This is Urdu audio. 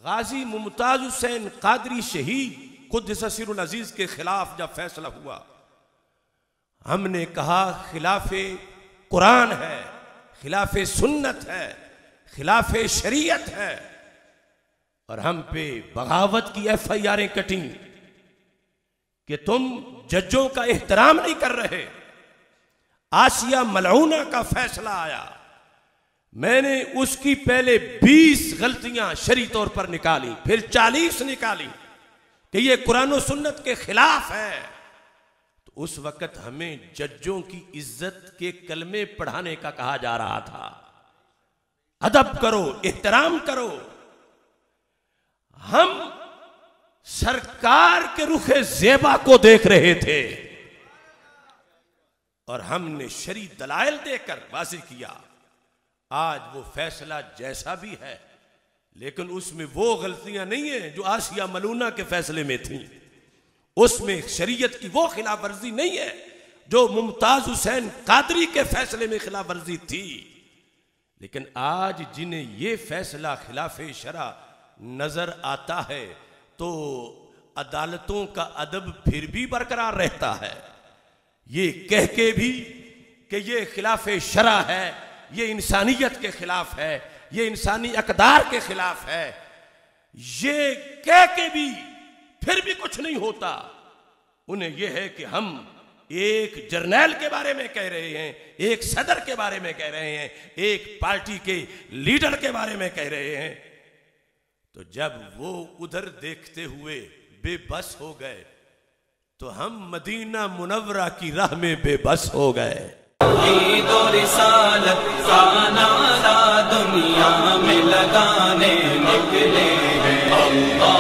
غازی ممتاز حسین قادری شہید قدس سر العزیز کے خلاف جب فیصلہ ہوا، ہم نے کہا خلاف قرآن ہے، خلاف سنت ہے، خلاف شریعت ہے، اور ہم پہ بغاوت کی ایف آئی آریں کٹیں کہ تم ججوں کا احترام نہیں کر رہے۔ آسیہ ملعونہ کا فیصلہ آیا، میں نے اس کی پہلے 20 غلطیاں شرعی طور پر نکالی، پھر 40 نکالی کہ یہ قرآن و سنت کے خلاف ہے۔ تو اس وقت ہمیں ججوں کی عزت کے کلمے پڑھانے کا کہا جا رہا تھا، ادب کرو، احترام کرو۔ ہم سرکار کے رخ زیبا کو دیکھ رہے تھے اور ہم نے شرعی دلائل دے کر واضح کیا۔ آج وہ فیصلہ جیسا بھی ہے، لیکن اس میں وہ غلطیاں نہیں ہیں جو آسیہ ملعونہ کے فیصلے میں تھیں، اس میں شریعت کی وہ خلاف ورزی نہیں ہے جو ممتاز حسین قادری کے فیصلے میں خلاف ورزی تھی۔ لیکن آج جنہیں یہ فیصلہ خلاف شرع نظر آتا ہے تو عدالتوں کا ادب پھر بھی برقرار رہتا ہے، یہ کہہ کے بھی کہ یہ خلاف شرع ہے، یہ انسانیت کے خلاف ہے، یہ انسانی اقدار کے خلاف ہے، یہ کہہ کے بھی پھر بھی کچھ نہیں ہوتا۔ انہیں یہ ہے کہ ہم ایک جرنیل کے بارے میں کہہ رہے ہیں، ایک صدر کے بارے میں کہہ رہے ہیں، ایک پارٹی کے لیڈر کے بارے میں کہہ رہے ہیں۔ تو جب وہ ادھر دیکھتے ہوئے بے بس ہو گئے تو ہم مدینہ منورہ کی راہ میں بے بس ہو گئے۔ توحید و رسالت کا نعرہ دنیا میں لگانے نکلے ہیں۔